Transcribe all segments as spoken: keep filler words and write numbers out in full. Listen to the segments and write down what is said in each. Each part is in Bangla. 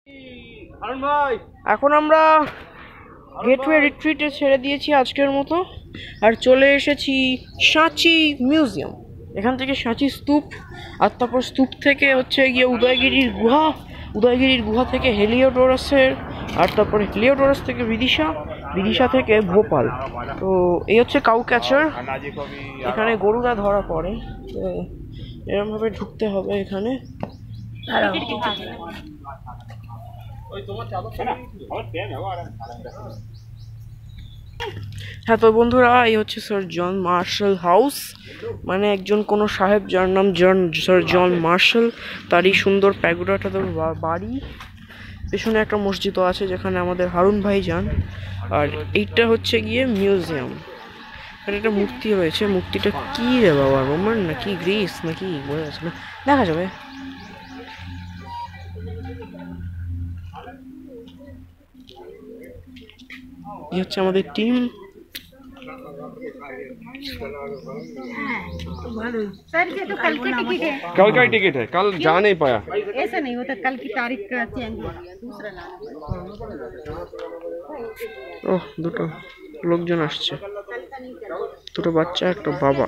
এখন আমরা গেটওয়ে রিট্রিটে ছেড়ে দিয়েছি আজকের মতো, আর চলে এসেছি সাঁচি মিউজিয়াম। এখান থেকে সাঁচি স্তূপ, আর তারপর স্তূপ থেকে হচ্ছে গিয়ে উদয়গিরির গুহা, উদয়গিরির গুহা থেকে হেলিওডোরাসের, আর তারপরে হেলিওডোরাস থেকে বিদিশা, বিদিশা থেকে ভোপাল। তো এই হচ্ছে কাউ ক্যাচার, এখানে গরুরা ধরা পড়ে, তো এরকমভাবে ঢুকতে হবে এখানে। হ্যাঁ তো বন্ধুরা, এই হচ্ছে স্যার জন মার্শাল হাউস, মানে একজন কোনো সাহেব যার নাম জন স্যার জন মার্শাল, তারই সুন্দর প্যাগোডাটা তোর বাড়ি। পেছনে একটা মসজিদও আছে যেখানে আমাদের হারুন ভাই যান। আর এইটা হচ্ছে গিয়ে মিউজিয়াম, আর একটা মূর্তি রয়েছে, মূর্তিটা কি রে বাবা, রোমান নাকি গ্রিস নাকি বোঝা যাচ্ছে না, দেখা যাবে। ये হচ্ছে আমাদের টিম। कल का ही टिकट है, कल जा नहीं पाया। ऐसा नहीं होता, कल की तारीख का चेंज हुआ, दूसरा नाम। ওহ, দুটো লোকজন আসছে, দুটো বাচ্চা একটা বাবা।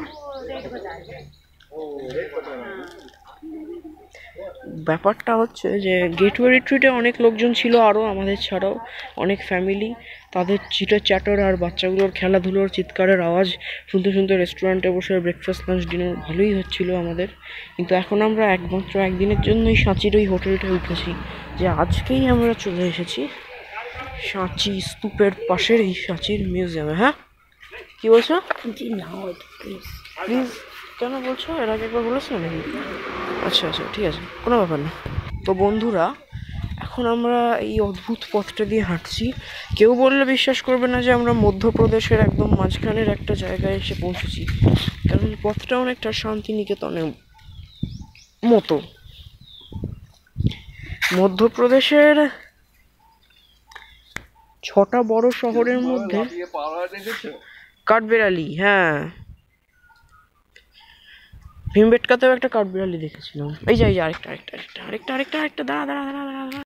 ব্যাপারটা হচ্ছে যে গেটওয়ে রিট্রিটে অনেক লোকজন ছিল আরও, আমাদের ছাড়াও অনেক ফ্যামিলি। তাদের চিটের চ্যাটার আর বাচ্চাগুলোর খেলাধুলোর চিৎকারের আওয়াজ শুনতে শুনতে রেস্টুরেন্টে বসে ব্রেকফাস্ট লাঞ্চ ডিনার ভালোই হচ্ছিল আমাদের। কিন্তু এখন আমরা একমাত্র একদিনের জন্যই সাঁচির ওই হোটেলটায় উঠেছি, যে আজকেই আমরা চলে এসেছি সাঁচি স্তূপের পাশের এই সাঁচির মিউজিয়ামে। হ্যাঁ কি বলছো? জি না, প্লিজ প্লিজ কেন বলছো? এর আগে একবার বলেছো নাকি? আচ্ছা আচ্ছা ঠিক আছে, কোনো ব্যাপার না। তো বন্ধুরা, এখন আমরা এই অদ্ভুত পথটা দিয়ে হাঁটছি। কেউ বললে বিশ্বাস করবে না যে আমরা মধ্যপ্রদেশের একদম মাঝখানের একটা জায়গায় এসে পৌঁছেছি, কারণ পথটা অনেকটা শান্তিনিকেতনের মতো। মধ্যপ্রদেশের ছটা বড় শহরের মধ্যে কাঠবেড়ালি, হ্যাঁ ভীমবেটকাতেও একটা কাঠবিড়ালি দেখেছিলাম। এই যে এই যে আরেকটা আরেকটা আরেকটা আরেকটা আরেকটা দাঁড়া দাঁড়া দাঁড়া দাঁড়া